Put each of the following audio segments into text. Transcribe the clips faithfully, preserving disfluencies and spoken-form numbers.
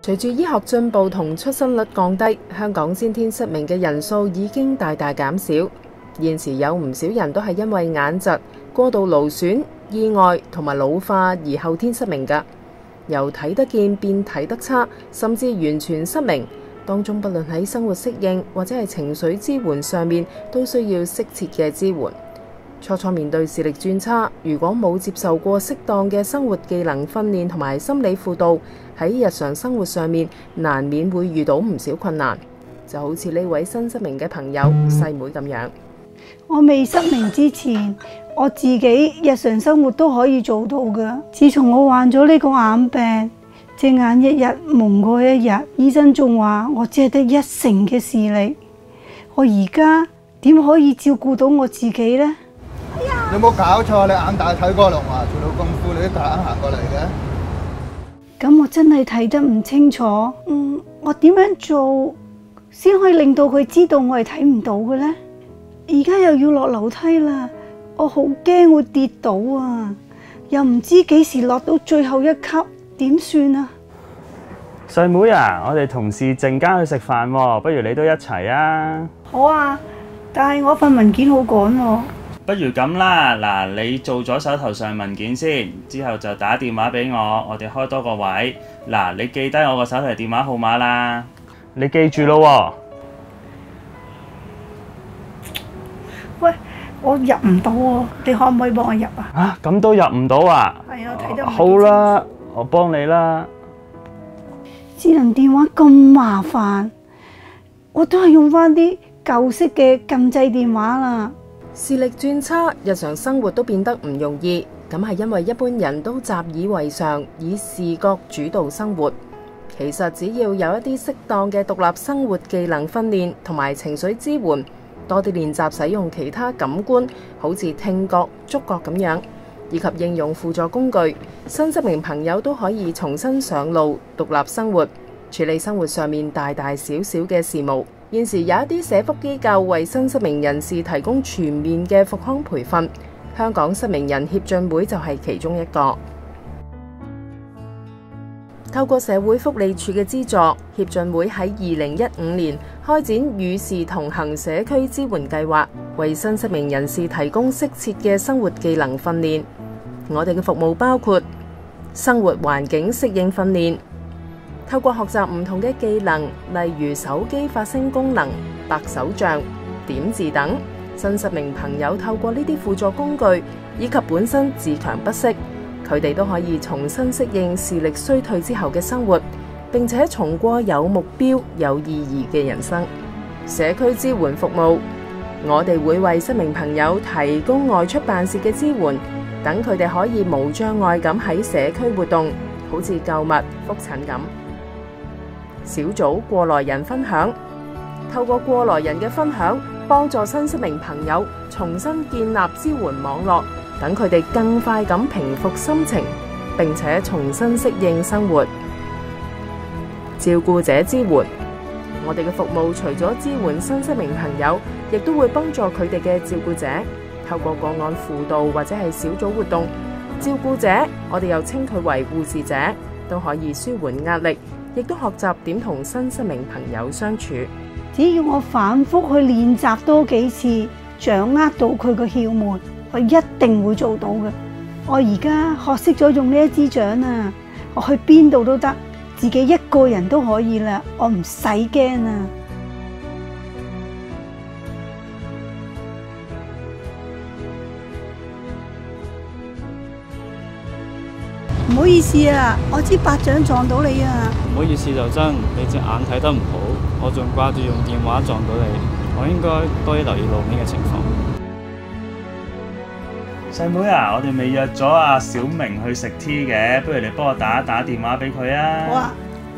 隨住醫學進步同出生率降低，香港先天失明嘅人數已經大大減少。現時有唔少人都係因為眼疾、過度勞損、意外同埋老化而後天失明㗎。由睇得見變睇得差，甚至完全失明，當中不論喺生活適應或者係情緒支援上面，都需要適切嘅支援。初初面對視力轉差，如果冇接受過適當嘅生活技能訓練同埋心理輔導，喺日常生活上面難免會遇到唔少困難。就好似呢位新失明嘅朋友細妹咁樣。 我未失明之前，我自己日常生活都可以做到㗎。自從我患咗呢個眼病，隻眼一日蒙過一日，醫生仲話我只係得一成嘅視力。我而家點可以照顧到我自己呢？ 你有冇搞錯？你眼大睇過龍啊？做到功夫你都夾硬行過嚟嘅？ 咁我真係睇得唔清楚。嗯，我點樣做先可以令到佢知道我係睇唔到嘅呢？而家又要落樓梯啦，我好驚會跌倒啊！又唔知幾時落到最後一級，點算啊？ 細妹啊，我哋同事陣間去食飯喎，不如你都一齊啊？ 好啊，但係我份文件好趕喎。 不如咁啦，嗱，你做咗手頭上文件先，之後就打電話俾我，我哋開多個位。嗱，你記低我個手提電話號碼啦，你記住咯喎。 喂，我入唔到喎，你可唔可以幫我入啊？ 啊，咁都入唔到啊？ 係啊，睇得唔好啦，我幫你啦。 智能電話咁麻煩，我都係用翻啲舊式嘅撳掣電話啦。 視力轉差，日常生活都變得唔容易，咁係因為一般人都習以為常，以視覺主導生活。其實只要有一啲適當嘅獨立生活技能訓練同埋情緒支援，多啲練習使用其他感官，好似聽覺、觸覺咁樣，以及應用輔助工具，新失明朋友都可以重新上路，獨立生活，處理生活上面大大小小嘅事務。現時有一啲社福機構為新失明人士提供全面嘅復康培訓，香港失明人協進會就係其中一個。透過社會福利署嘅資助，協進會喺二零一五年開展與時同行社區支援計劃，為新失明人士提供適切嘅生活技能訓練。我哋嘅服務包括生活環境適應訓練，透過學習唔同嘅技能，例如手機發聲功能、白手杖、點字等，新失明朋友透過呢啲輔助工具，以及本身自強不息，佢哋都可以重新適應視力衰退之後嘅生活，並且重過有目標、有意義嘅人生。社區支援服務，我哋會為失明朋友提供外出辦事嘅支援，等佢哋可以無障礙咁喺社區活動，好似購物、覆診咁。小組過來人分享，透過過來人嘅分享，幫助新失明朋友重新建立支援網絡，等佢哋更快咁平復心情，並且重新適應生活。照顧者支援，我哋嘅服務除咗支援新失明朋友，亦都會幫助佢哋嘅照顧者，透過個案輔導或者係小組活動。照顧者，我哋又稱佢為護士者，都可以舒緩壓力，亦都學習點同新失明朋友相處。 只要我反覆去練習多幾次，掌握到佢個竅門，我一定會做到嘅。我而家學識咗用呢一支掌啊，我去邊度都得，自己一個人都可以啦，我唔使驚啊！唔好意思啊，我支白掌撞到你啊！ 唔好意思就真，你隻眼睇得唔好，我仲掛住用電話撞到你，我應該多啲留意路面嘅情況。 細妹啊，我哋未約咗阿小明去食 tea 嘅，不如你幫我打一打電話俾佢啊！ 好啊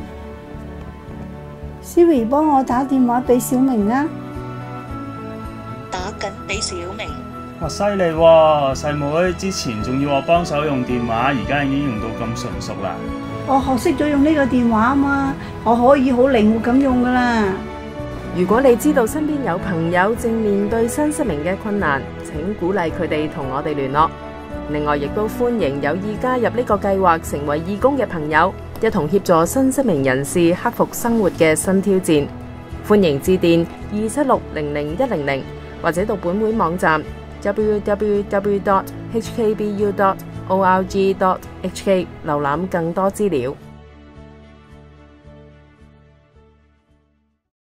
，Siri 幫我打電話俾小明啊！ 打緊俾小明。 哇，犀利喎！細妹之前仲要我幫手用電話，而家已經用到咁純熟啦。 我學識咗用呢個電話啊嘛，我可以好靈活咁用噶啦。 如果你知道身邊有朋友正面對新失明嘅困難，請鼓勵佢哋同我哋聯絡。另外，亦都歡迎有意加入呢個計劃成為義工嘅朋友， 一同協助新失明人士克服生活嘅新挑戰。歡迎致電二七六零零一零零，或者到本會網站 w w w dot h k b u dot org dot h k 瀏覽更多資料。